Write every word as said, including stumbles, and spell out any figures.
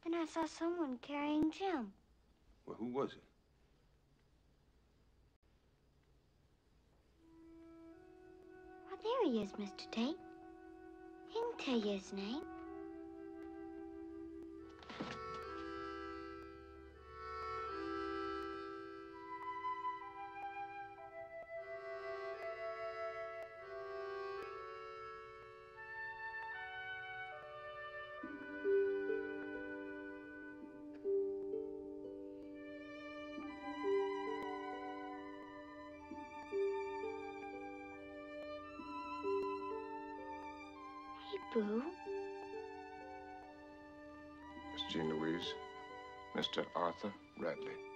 And I saw someone carrying Jim. Well, who was it? Why, there he is, Mister Tate. He can tell you his name. Boo. Miss Jean Louise, Mister Arthur Radley.